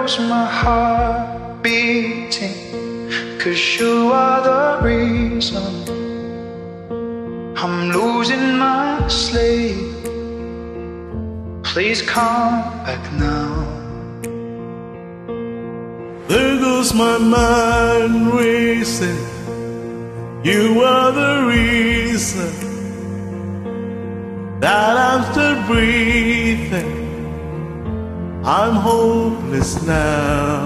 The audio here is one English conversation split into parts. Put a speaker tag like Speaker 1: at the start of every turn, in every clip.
Speaker 1: knows my heart beating, 'cause you are the reason I'm losing my sleep. Please come back now.
Speaker 2: There goes my mind racing. You are the reason that I'm still breathing. I'm hopeless now.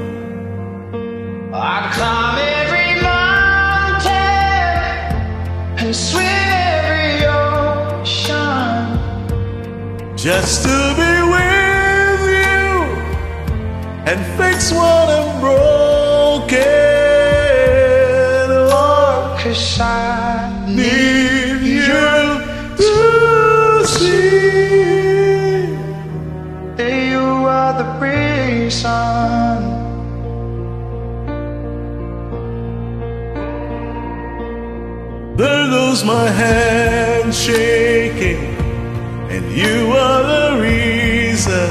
Speaker 1: I'd climb every mountain and swim every ocean
Speaker 2: just to be with you and fix what I'm broken. Oh,
Speaker 1: 'cause I
Speaker 2: need you to see
Speaker 1: that you are the reason.
Speaker 2: There goes my hand shaking, and you are the reason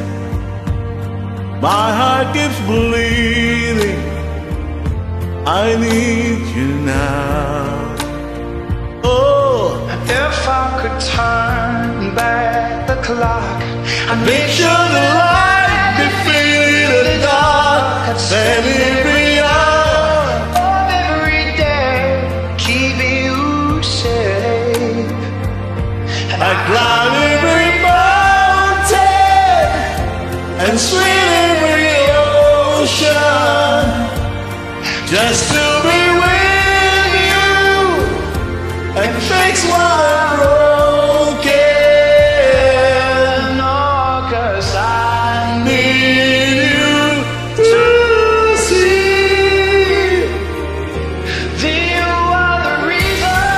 Speaker 2: my heart keeps bleeding. I need you now. Oh,
Speaker 1: If I could turn back the clock, I'd
Speaker 2: make sure the light defeated the dark, and every hour
Speaker 1: of every day keeping you safe. And
Speaker 2: I climb every mountain and swim every ocean just to be with you and fix what I'm broken.
Speaker 1: oh, 'cause I
Speaker 2: Need you to see
Speaker 1: that you are the reason.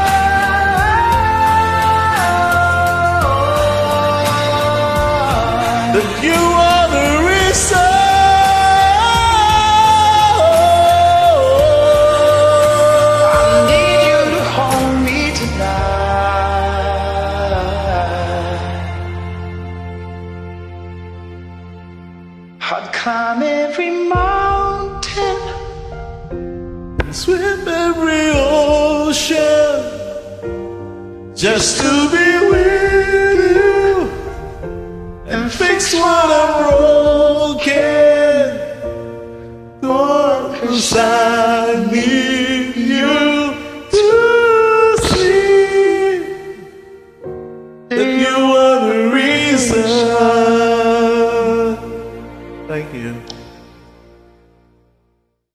Speaker 2: that you are the reason.
Speaker 1: I need you to hold me tonight. I'd climb every mountain,
Speaker 2: Swim every ocean just to be with you and fix what I'm broken. Lord, 'cause I need you to see that you are the reason. Thank you.